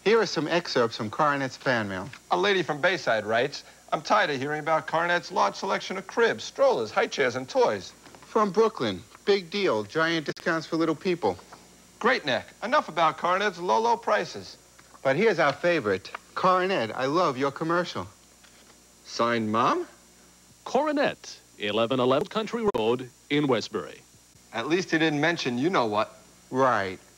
Here are some excerpts from Coronet's fan mail. A lady from Bayside writes, I'm tired of hearing about Coronet's large selection of cribs, strollers, high chairs, and toys. From Brooklyn. Big deal. Giant discounts for little people. Great neck. Enough about Coronet's low prices. But here's our favorite. Coronet, I love your commercial. Signed, Mom? Coronet, 1111 Country Road in Westbury. At least he didn't mention you know what. Right.